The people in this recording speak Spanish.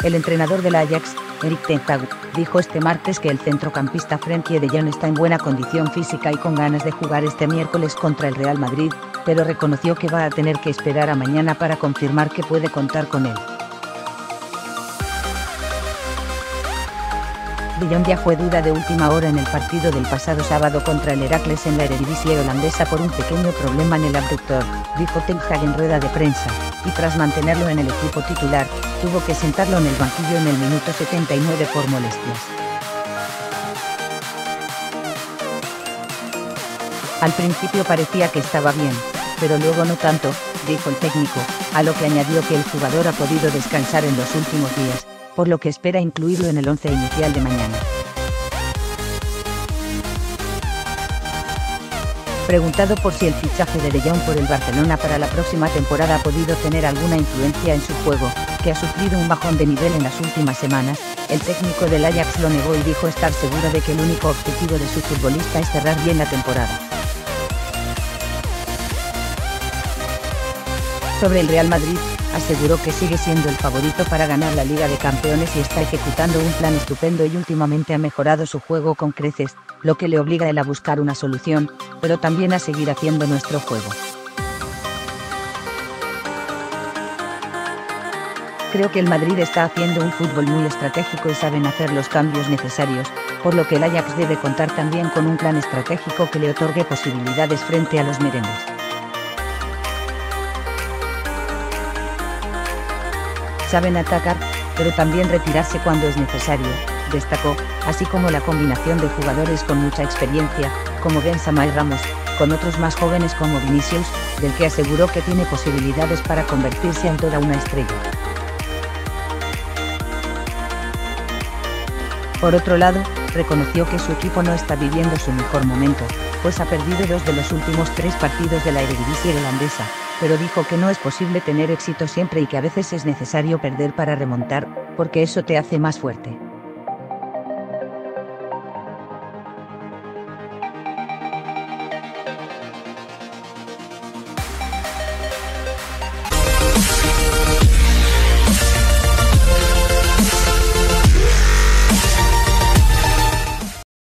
El entrenador del Ajax, Erik ten Hag, dijo este martes que el centrocampista Frenkie de Jong está en buena condición física y con ganas de jugar este miércoles contra el Real Madrid, pero reconoció que va a tener que esperar a mañana para confirmar que puede contar con él. De Jong ya fue duda de última hora en el partido del pasado sábado contra el Heracles en la Eredivisie holandesa por un pequeño problema en el abductor, dijo ten Hag en rueda de prensa, y tras mantenerlo en el equipo titular, tuvo que sentarlo en el banquillo en el minuto 79 por molestias. Al principio parecía que estaba bien, pero luego no tanto, dijo el técnico, a lo que añadió que el jugador ha podido descansar en los últimos días, por lo que espera incluirlo en el once inicial de mañana. Preguntado por si el fichaje de Jong por el Barcelona para la próxima temporada ha podido tener alguna influencia en su juego, que ha sufrido un bajón de nivel en las últimas semanas, el técnico del Ajax lo negó y dijo estar seguro de que el único objetivo de su futbolista es cerrar bien la temporada. Sobre el Real Madrid, aseguró que sigue siendo el favorito para ganar la Liga de Campeones y está ejecutando un plan estupendo y últimamente ha mejorado su juego con creces, lo que le obliga a él a buscar una solución, pero también a seguir haciendo nuestro juego. Creo que el Madrid está haciendo un fútbol muy estratégico y saben hacer los cambios necesarios, por lo que el Ajax debe contar también con un plan estratégico que le otorgue posibilidades frente a los merengues. Saben atacar, pero también retirarse cuando es necesario, destacó, así como la combinación de jugadores con mucha experiencia, como Benzema y Ramos, con otros más jóvenes como Vinicius, del que aseguró que tiene posibilidades para convertirse en toda una estrella. Por otro lado, reconoció que su equipo no está viviendo su mejor momento, pues ha perdido 2 de los últimos 3 partidos de la Eredivisie holandesa, pero dijo que no es posible tener éxito siempre y que a veces es necesario perder para remontar, porque eso te hace más fuerte.